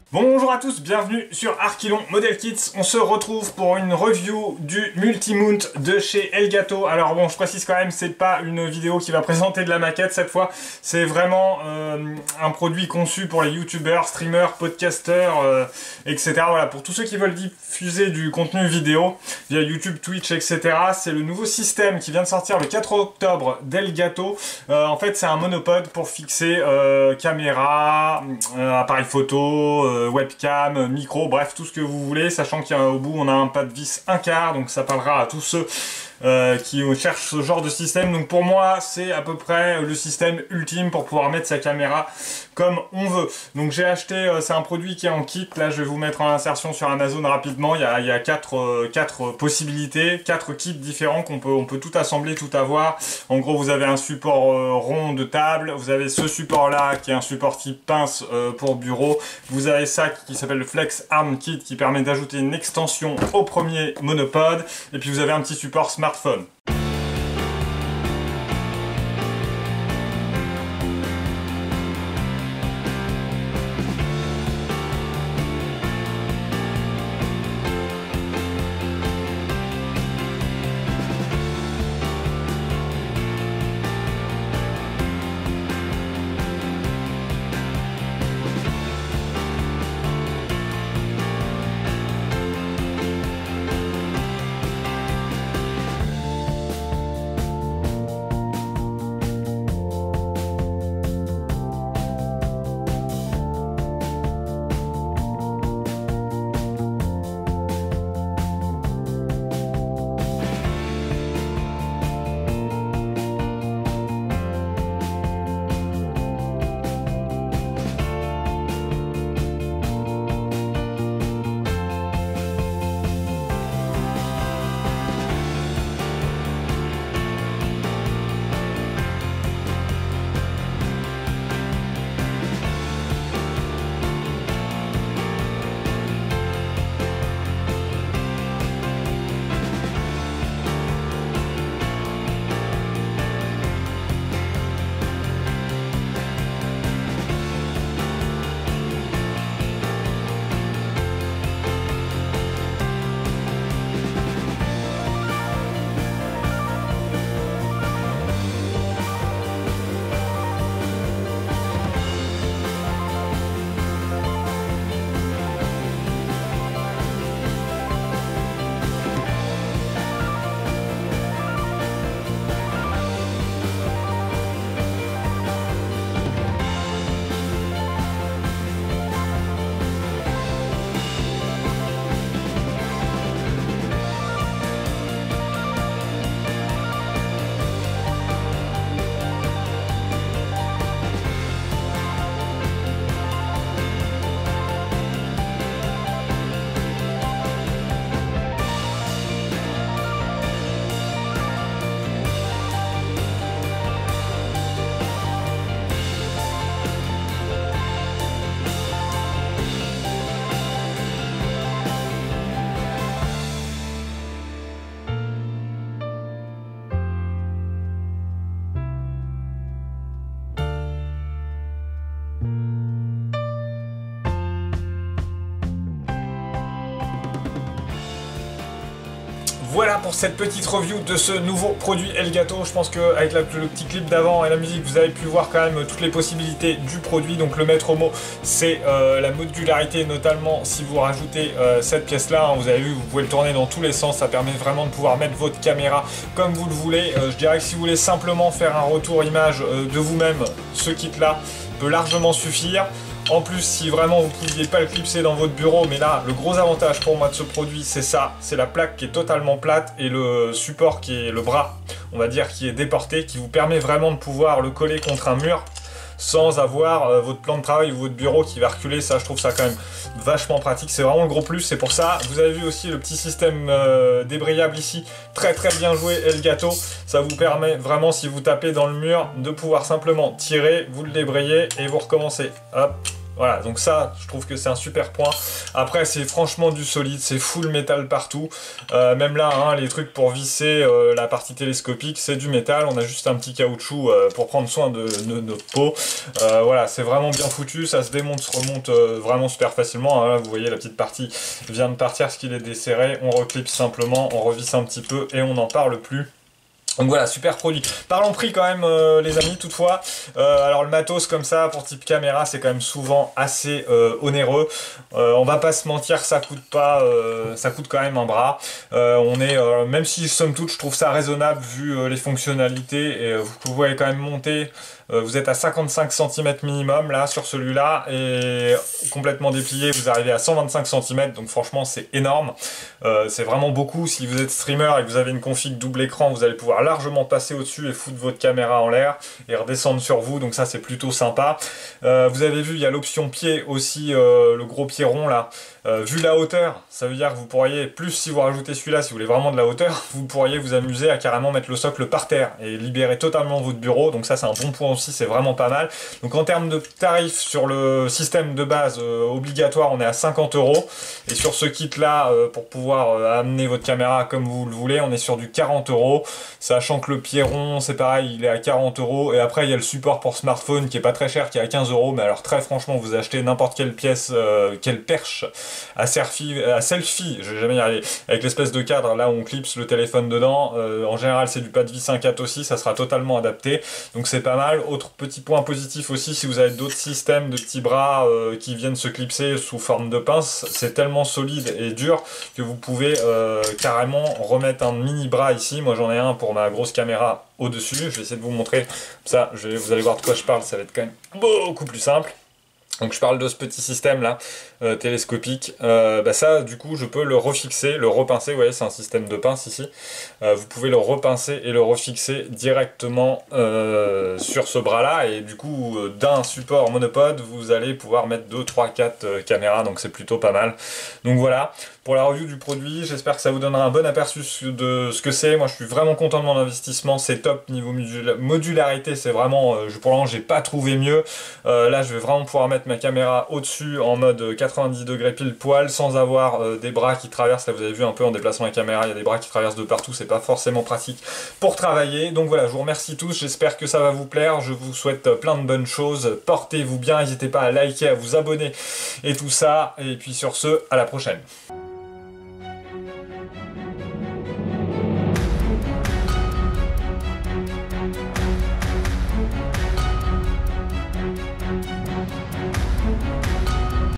Bonjour à tous, bienvenue sur Archilon Model Kits. On se retrouve pour une review du Multimount de chez Elgato. Alors bon, je précise quand même, c'est pas une vidéo qui va présenter de la maquette cette fois. C'est vraiment un produit conçu pour les youtubeurs, streamers, podcasters, etc. Voilà, pour tous ceux qui veulent diffuser du contenu vidéo via YouTube, Twitch, etc. C'est le nouveau système qui vient de sortir le 4 octobre d'Elgato. En fait, c'est un monopode pour fixer caméra, appareil photo, webcam, micro, bref, tout ce que vous voulez, sachant qu'au bout on a un pas de vis 1/4, donc ça parlera à tous ceux qui cherchent ce genre de système. Donc pour moi c'est à peu près le système ultime pour pouvoir mettre sa caméra comme on veut. Donc j'ai acheté, c'est un produit qui est en kit, là je vais vous mettre en insertion sur Amazon rapidement. Il y a quatre possibilités, 4 kits différents on peut tout assembler, tout avoir. En gros vous avez un support rond de table, vous avez ce support là qui est un support type pince pour bureau, vous avez ça qui s'appelle le Flex Arm Kit qui permet d'ajouter une extension au premier monopode, et puis vous avez un petit support smartphone. Voilà pour cette petite review de ce nouveau produit Elgato. Je pense qu'avec le petit clip d'avant et la musique, vous avez pu voir quand même toutes les possibilités du produit. Donc le maître mot, c'est la modularité, notamment si vous rajoutez cette pièce-là. Vous avez vu, vous pouvez le tourner dans tous les sens. Ça permet vraiment de pouvoir mettre votre caméra comme vous le voulez. Je dirais que si vous voulez simplement faire un retour image de vous-même, ce kit-là peut largement suffire. En plus, si vraiment vous ne pouviez pas le clipser dans votre bureau, mais là, le gros avantage pour moi de ce produit, c'est ça, c'est la plaque qui est totalement plate et le support qui est le bras, on va dire, qui est déporté, qui vous permet vraiment de pouvoir le coller contre un mur sans avoir votre plan de travail ou votre bureau qui va reculer. Ça, je trouve ça quand même vachement pratique. C'est vraiment le gros plus. C'est pour ça. Vous avez vu aussi le petit système débrayable ici. Très très bien joué Elgato. Ça vous permet vraiment, si vous tapez dans le mur, de pouvoir simplement tirer, vous le débrayez et vous recommencez. Hop. Voilà, donc ça, je trouve que c'est un super point. Après, c'est franchement du solide, c'est full métal partout. Même là, hein, les trucs pour visser la partie télescopique, c'est du métal. On a juste un petit caoutchouc pour prendre soin de notre peau. Voilà, c'est vraiment bien foutu, ça se démonte, se remonte vraiment super facilement. Hein. Là, vous voyez, la petite partie vient de partir, ce qu'il est desserré. On reclipe simplement, on revisse un petit peu et on n'en parle plus. Donc voilà, super produit. Parlons prix quand même, les amis, toutefois. Alors le matos comme ça, pour type caméra, c'est quand même souvent assez onéreux. On va pas se mentir, ça coûte pas, ça coûte quand même un bras. On est, même si somme toute, je trouve ça raisonnable vu les fonctionnalités, et vous pouvez quand même monter. Vous êtes à 55 cm minimum là sur celui-là, et complètement déplié vous arrivez à 125 cm, donc franchement c'est énorme. C'est vraiment beaucoup. Si vous êtes streamer et que vous avez une config double écran, vous allez pouvoir largement passer au-dessus et foutre votre caméra en l'air et redescendre sur vous, donc ça c'est plutôt sympa. Vous avez vu, il y a l'option pied aussi, le gros pied rond là. Vu la hauteur, ça veut dire que vous pourriez, plus si vous rajoutez celui-là, si vous voulez vraiment de la hauteur, vous pourriez vous amuser à carrément mettre le socle par terre et libérer totalement votre bureau, donc ça c'est un bon point aussi, c'est vraiment pas mal. Donc en termes de tarifs sur le système de base obligatoire, on est à 50 €, et sur ce kit là, pour pouvoir amener votre caméra comme vous le voulez, on est sur du 40 €, sachant que le pied rond c'est pareil, il est à 40 €, et après il y a le support pour smartphone qui est pas très cher, qui est à 15 €, mais alors très franchement vous achetez n'importe quelle pièce, quelle perche à selfie, je vais jamais y arriver, avec l'espèce de cadre là où on clipse le téléphone dedans, en général c'est du pas de vis 5.4 aussi, ça sera totalement adapté, donc c'est pas mal. Autre petit point positif aussi, si vous avez d'autres systèmes de petits bras qui viennent se clipser sous forme de pince, c'est tellement solide et dur que vous pouvez carrément remettre un mini bras ici. Moi j'en ai un pour ma grosse caméra au-dessus, je vais essayer de vous montrer, ça vous allez voir de quoi je parle, ça va être quand même beaucoup plus simple. Donc je parle de ce petit système là, télescopique, ça du coup je peux le refixer, le repincer, vous voyez c'est un système de pince ici, vous pouvez le repincer et le refixer directement sur ce bras là, et du coup d'un support monopode vous allez pouvoir mettre 2, 3, 4 caméras, donc c'est plutôt pas mal. Donc voilà, pour la review du produit, j'espère que ça vous donnera un bon aperçu de ce que c'est. Moi je suis vraiment content de mon investissement, c'est top niveau modularité, c'est vraiment, pour l'instant j'ai pas trouvé mieux. Là je vais vraiment pouvoir mettre ma caméra au-dessus en mode 90 degrés pile poil sans avoir des bras qui traversent. Là vous avez vu un peu en déplaçant la caméra, il y a des bras qui traversent de partout, c'est pas forcément pratique pour travailler. Donc voilà, je vous remercie tous, j'espère que ça va vous plaire, je vous souhaite plein de bonnes choses, portez-vous bien, n'hésitez pas à liker, à vous abonner et tout ça, et puis sur ce, à la prochaine.